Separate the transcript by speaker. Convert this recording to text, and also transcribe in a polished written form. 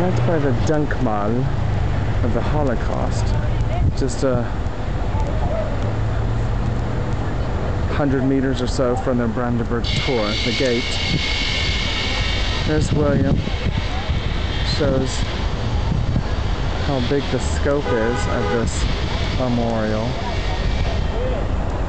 Speaker 1: right by the Denkmal of the Holocaust. Just 100 meters or so from the Brandenburg Tor, the gate. There's William. Shows how big the scope is of this memorial.